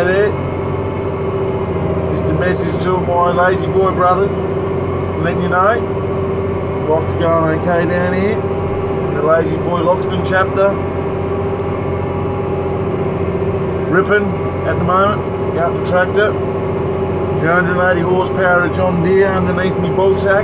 Hey there. Just a message to my Lazy Boy brothers. Just letting you know. Locks going okay down here. The Lazy Boy Loxton chapter. Ripping at the moment. Got the tractor. 280 horsepower of John Deere underneath me ball sack.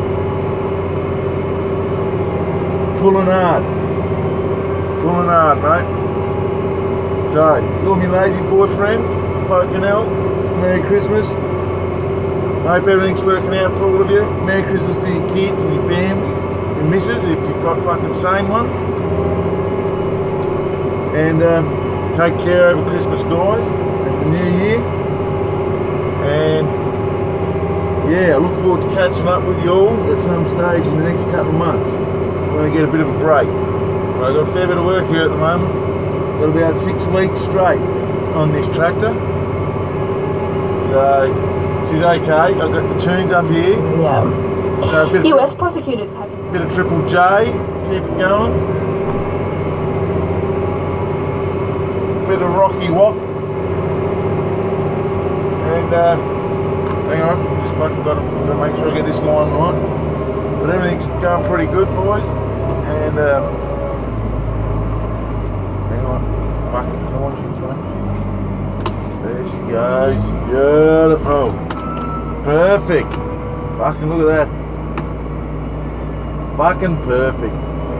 Pulling hard. Pulling hard, mate. So, you're my Lazy Boy friend, fucking hell. Merry Christmas. Hope everything's working out for all of you. Merry Christmas to your kids and your families, your missus, if you've got fucking sane ones. And take care over Christmas, guys, and the New Year. And yeah, I look forward to catching up with you all at some stage in the next couple of months. I'm going to get a bit of a break. I've got a fair bit of work here at the moment. Got about 6 weeks straight on this tractor. So she's okay. I've got the tunes up here. Yeah. So a bit US prosecutors have a bit of Triple J, keep it going. Bit of Rocky Wop. And hang on, just fucking got to make sure I get this line right. But everything's going pretty good, boys. And hang on, fucking there she goes. Beautiful. Perfect. Fucking look at that. Fucking perfect.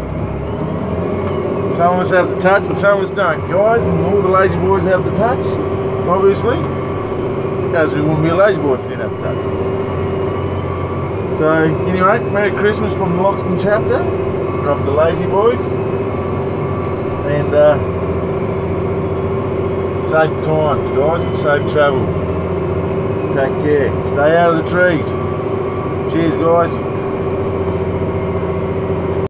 Some of us have the touch and some of us don't, guys, and all the Lazy Boys have the touch, obviously. As we wouldn't be a Lazy Boy if we didn't have the touch. So, anyway, Merry Christmas from the Loxton chapter of the Lazy Boys. And safe times, guys, and safe travels. Take care. Stay out of the trees. Cheers, guys.